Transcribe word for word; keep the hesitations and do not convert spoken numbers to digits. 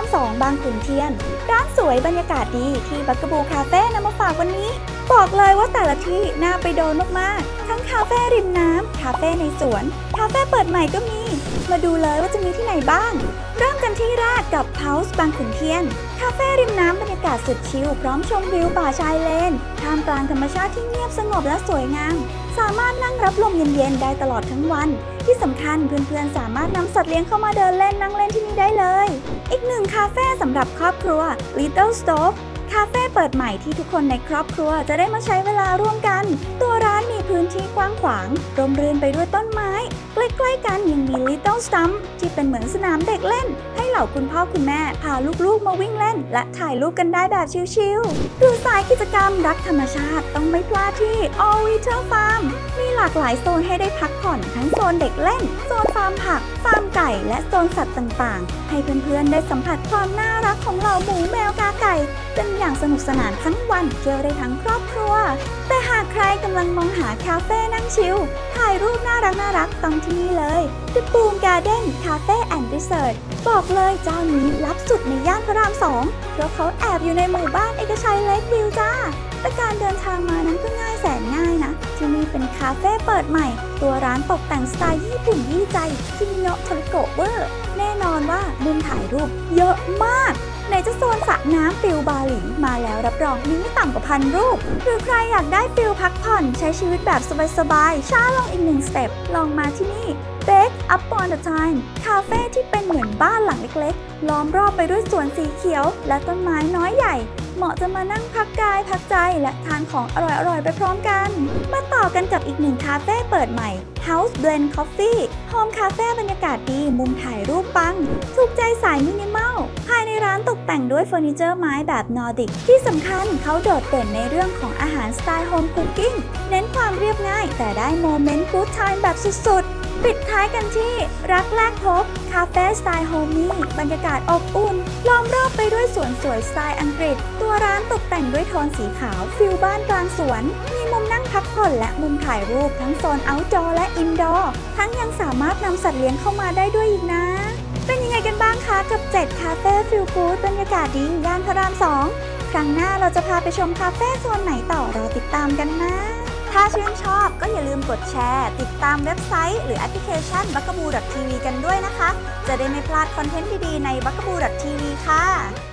สองบางขุนเทียนร้านสวยบรรยากาศดีที่บักกะบูคาเฟ่นำมาฝากวันนี้บอกเลยว่าแต่ละที่น่าไปโดนมากๆทั้งคาเฟ่ริมน้ำคาเฟ่ในสวนคาเฟ่เปิดใหม่ก็มีมาดูเลยว่าจะมีที่ไหนบ้างเริ่มกันที่แรกกับ House บางขุนเทียนคาเฟ่ริมน้ำบรรยากาศสุดชิลพร้อมชมวิวป่าชายเลนท่ามกลางธรรมชาติที่เงียบสงบและสวยงามสามารถนั่งรับลมเย็นๆได้ตลอดทั้งวันที่สำคัญเพื่อนๆสามารถนำสัตว์เลี้ยงเข้ามาเดินเล่นนั่งเล่นที่นี่ได้เลยอีกหนึ่งคาเฟ่สำหรับครอบครัว Little Stove คาเฟ่เปิดใหม่ที่ทุกคนในครอบครัวจะได้มาใช้เวลาร่วมกันตัวร้านมีพื้นที่กว้างขวางร่มรื่นไปด้วยต้นไม้ใกล้ๆกันยังมี Little Stump ที่เป็นเหมือนสนามเด็กเล่นให้เหล่าคุณพ่อคุณแม่พาลูกๆมาวิ่งเล่นและถ่ายรูปกันได้แบบชิลๆหรือสายกิจกรรมรักธรรมชาติต้องไม่พลาดที่ All Winter Farm มีหลากหลายโซนให้ได้พักผ่อนทั้งโซนเด็กเล่นโซนฟาร์มผักฟาร์มไก่และโซนสัตว์ต่างๆให้เพื่อนๆได้สัมผัสความน่ารักของเหล่าหมูแมวกาไก่เป็นอย่างสนุกสนานทั้งวันเที่ยวได้ทั้งครอบครัวแต่หากใครกำลังมองหาคาเฟ่นั่งชิลถ่ายรูปน่ารักน่ารักต้องที่นี่เลย The Boom Garden Cafe and Resort บอกเลยเจ้านี้ลับสุดในย่านพระรามสองเพราะเขาแอบอยู่ในหมู่บ้านเอกชัยเลควิวจ้าแต่การเดินทางมานั้นก็ง่ายแสนง่ายนะที่นี่เป็นคาเฟ่เปิดใหม่ตัวร้านตกแต่งสไตล์ญี่ปุ่นยี่ใจคิมิโนะโทริโกะเวอร์แน่นอนว่ามุมถ่ายรูปเยอะมากไหนจะโซนสระน้ำฟิลบาหลีมาแล้วรับรองมีไม่ต่ำกว่าพันรูปหรือใครอยากได้ฟิลพักผ่อนใช้ชีวิตแบบสบายๆช้าลงอีกหนึ่งสเต็ปลองมาที่นี่ Bake Up on the Time คาเฟ่ที่เป็นเหมือนบ้านหลังเล็กๆล้อมรอบไปด้วยสวนสีเขียวและต้นไม้น้อยใหญ่เหมาะจะมานั่งพักกายพักใจและทานของอร่อยๆไปพร้อมกันมาต่อกันกับอีกหนึ่งคาเฟ่เปิดใหม่ House Blend Coffee โฮมคาเฟ่บรรยากาศดีมุมถ่ายรูปปังถูกใจสายมินิมอลภายในร้านตกแต่งด้วยเฟอร์นิเจอร์ไม้แบบนอร์ดิกที่สำคัญเขาโดดเด่นในเรื่องของอาหารสไตล์โฮมคุกกิ้งเน้นความเรียบง่ายแต่ได้โมเมนต์กู๊ดไทม์แบบสุดๆปิดท้ายกันที่รักแรกพบคาเฟ่สไตล์โฮมมี่บรรยากาศอบอุ่นล้อมรอบไปด้วยสวนสวยสไตล์อังกฤษตัวร้านตกแต่งด้วยโทนสีขาวฟิลบ้านกลางสวนมีมุมนั่งพักผ่อนและมุมถ่ายรูปทั้งโซนเอาท์ดอร์และอินดอร์ทั้งยังสามารถนำสัตว์เลี้ยงเข้ามาได้ด้วยอีกนะเป็นยังไงกันบ้างคะกับเจ็ดคาเฟ่ฟิลกู๊ดบรรยากาศดีย่านพระรามสองครั้งหน้าเราจะพาไปชมคาเฟ่โซนไหนต่อรอติดตามกันนะถ้าชื่นชอบก็อย่าลืมกดแชร์ติดตามเว็บไซต์หรือแอปพลิเคชัน บักกะบู ดอท ที วี กันด้วยนะคะจะได้ไม่พลาดคอนเทนต์ดีๆใน บักกะบู ดอท ที วี ค่ะ